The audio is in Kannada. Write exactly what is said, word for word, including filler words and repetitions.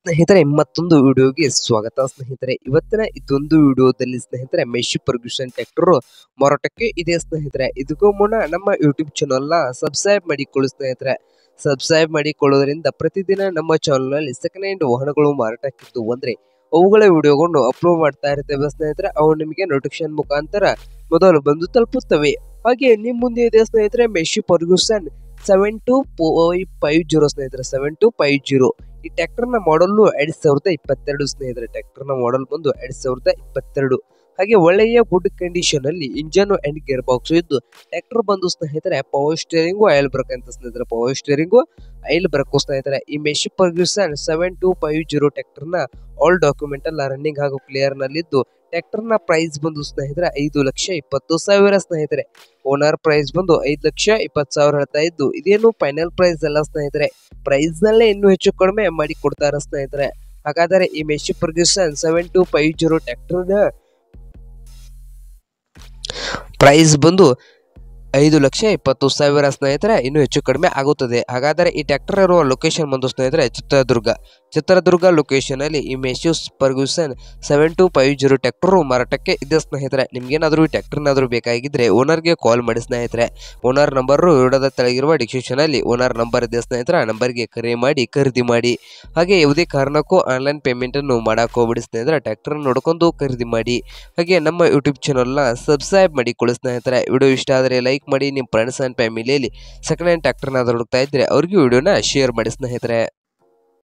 ಸ್ನೇಹಿತರೆ ಮತ್ತೊಂದು ವಿಡಿಯೋಗೆ ಸ್ವಾಗತ ಸ್ನೇಹಿತರೆ. ಇವತ್ತಿನ ಇದೊಂದು ವಿಡಿಯೋದಲ್ಲಿ ಸ್ನೇಹಿತರೆ ಮೆಶಿ ಫರ್ಗ್ಯೂಸನ್ ಟ್ರ್ಯಾಕ್ಟರ್ ಮಾರಾಟಕ್ಕೆ ಇದೆ ಸ್ನೇಹಿತರೆ. ಇದಕ್ಕೂ ಮುನ್ನ ನಮ್ಮ ಯೂಟ್ಯೂಬ್ ಚಾನಲ್ನ ಸಬ್ಸ್ಕ್ರೈಬ್ ಮಾಡಿಕೊಳ್ಳಿ ಸ್ನೇಹಿತರೆ. ಸಬ್ಸ್ಕ್ರೈಬ್ ಮಾಡಿಕೊಳ್ಳೋದ್ರಿಂದ ಪ್ರತಿದಿನ ನಮ್ಮ ಚಾನಲ್ನಲ್ಲಿ ಸೆಕೆಂಡ್ ಹ್ಯಾಂಡ್ ವಾಹನಗಳು ಮಾರಾಟಕ್ಕಿದ್ದು ಅಂದ್ರೆ ಅವುಗಳ ವಿಡಿಯೋಗಳನ್ನು ಅಪ್ಲೋಡ್ ಮಾಡ್ತಾ ಇರ್ತೇವೆ ಸ್ನೇಹಿತರೆ. ಅವು ನಿಮಗೆ ನೋಟಿಫಿಕೇಶನ್ ಮುಖಾಂತರ ಮೊದಲು ಬಂದು ತಲುಪುತ್ತವೆ. ಹಾಗೆ ನಿಮ್ಮ ಮುಂದೆ ಇದೆ ಸ್ನೇಹಿತರೆ Massey Ferguson seven two five zero ಸ್ನೇಹಿತರೆ. ಸೆವೆನ್ ಟು ಫೈವ್ ಜೀರೋ ಈ ಟ್ರ್ಯಾಕ್ಟರ್ ನ ಮಾಡಲ್ ಎರಡ್ ಸಾವಿರದ ಇಪ್ಪತ್ತೆರಡು ಸ್ನೇಹಿತರೆ. ಟ್ರ್ಯಾಕ್ಟರ್ ನ ಮಾಡಲ್ ಬಂದು ಎರಡ್ ಸಾವಿರದ ಇಪ್ಪತ್ತೆರಡು. ಹಾಗೆ ಒಳ್ಳೆಯ ಗುಡ್ ಕಂಡೀಷನ್ ಅಲ್ಲಿ ಇಂಜನ್ ಅಂಡ್ ಗೇರ್ ಬಾಕ್ಸ್ ಇದ್ದು ಟ್ರ್ಯಾಕ್ಟರ್ ಬಂದು ಸ್ನೇಹಿತರೆ ಪವರ್ ಸ್ಟೇರಿಂಗು ಆಯಿಲ್ ಬ್ರೇಕ್ ಅಂತ ಸ್ನೇಹಿತರೆ. ಪವರ್ ಸ್ಟೇರಿಂಗು ಆಯಿಲ್ ಬ್ರೇಕ್ ಸ್ನೇಹಿತರೆ. ಈ Massey Ferguson seven two five zero tractor ನ ಆಲ್ ಡಾಕ್ಯುಮೆಂಟ್ ಎಲ್ಲ ರನ್ನಿಂಗ್ ಹಾಗೂ ಕ್ಲಿಯರ್ ನಲ್ಲಿದ್ದು ಟ್ರ್ಯಾಕ್ಟರ್ ನ ಪ್ರೈಸ್ ಬಂದು ಸ್ನೇಹಿತರೆ ಐದು ಲಕ್ಷ ಇಪ್ಪತ್ತು ಸಾವಿರ ಸ್ನೇಹಿತರೆ. ಓನರ್ ಪ್ರೈಸ್ ಬಂದು ಐದು ಲಕ್ಷ ಇಪ್ಪತ್ತು ಸಾವಿರ ಹೇಳ್ತಾ ಇದ್ದು ಇದೇನು ಫೈನಲ್ ಪ್ರೈಸ್ ಅಲ್ಲ ಸ್ನೇಹಿತರೆ. ಪ್ರೈಸ್ ನಲ್ಲೇ ಇನ್ನೂ ಹೆಚ್ಚು ಕಡಿಮೆ ಮಾಡಿ ಕೊಡ್ತಾರೆ ಸ್ನೇಹಿತರೆ. ಹಾಗಾದರೆ ಈ Massey Ferguson seven two five zero tractor ನ ಪ್ರೈಸ್ ಬಂದು ಐದು ಲಕ್ಷ ಇಪ್ಪತ್ತು ಸಾವಿರ ಸ್ನೇಹಿತರೆ. ಇನ್ನೂ ಹೆಚ್ಚು ಕಡಿಮೆ ಆಗುತ್ತದೆ. ಹಾಗಾದರೆ ಈ ಟ್ರ್ಯಾಕ್ಟರ್ ಇರುವ ಲೊಕೇಶನ್ ಬಂದು ಸ್ನೇಹಿತರೆ ಚಿತ್ರದುರ್ಗ. ಚಿತ್ರದುರ್ಗ ಲೊಕೇಶನ್ ಅಲ್ಲಿ ಈ Massey Ferguson seven two five zero tractor ಮಾರಾಟಕ್ಕೆ ಇದೆ ಸ್ನೇಹಿತರೆ. ನಿಮ್ಗೇನಾದರೂ ಈ ಟ್ರ್ಯಾಕ್ಟರ್ನಾದರೂ ಬೇಕಾಗಿದ್ರೆ ಓನರ್ಗೆ ಕಾಲ್ ಮಾಡಿ ಸ್ನೇಹಿತರೆ. ಓನರ್ ನಂಬರ್ ವಿಡಿಯೋದ ತೆಳಗಿರುವ ಡಿಸ್ಕ್ರಿಪ್ಷನ್ ಅಲ್ಲಿ ಓನರ್ ನಂಬರ್ ಇದೆ ಸ್ನೇಹಿತರೆ. ಆ ನಂಬರ್ಗೆ ಕರೆ ಮಾಡಿ ಖರೀದಿ ಮಾಡಿ. ಹಾಗೆ ಯಾವುದೇ ಕಾರಣಕ್ಕೂ ಆನ್ಲೈನ್ ಪೇಮೆಂಟ್ ಅನ್ನು ಮಾಡಕ್ಕೆ ಹೋಗ್ಬಿಡಿ ಸ್ನೇಹಿತರೆ. ಟ್ರ್ಯಾಕ್ಟರ್ ನೋಡ್ಕೊಂಡು ಖರೀದಿ ಮಾಡಿ. ಹಾಗೆ ನಮ್ಮ ಯೂಟ್ಯೂಬ್ ಚಾನಲ್ನ ಸಬ್ಸ್ಕ್ರೈಬ್ ಮಾಡಿಕೊಳ್ಳಿ ಸ್ನೇಹಿತರೆ. ವಿಡಿಯೋ ಇಷ್ಟ ಆದರೆ ಲೈಕ್ ಮಾಡಿ. ನಿಮ್ಮ ಫ್ರೆಂಡ್ಸ್ ಅಂಡ್ ಫ್ಯಾಮಿಲಿಯಲ್ಲಿ ಸೆಕೆಂಡ್ ಹ್ಯಾಂಡ್ ಟ್ರ್ಯಾಕ್ಟರ್ನ ಹುಡುಕ್ತಾ ಇದ್ರೆ ಅವ್ರಿಗೆ ವಿಡಿಯೋನ ಶೇರ್ ಮಾಡಿ ಸ್ನೇಹಿತರೆ.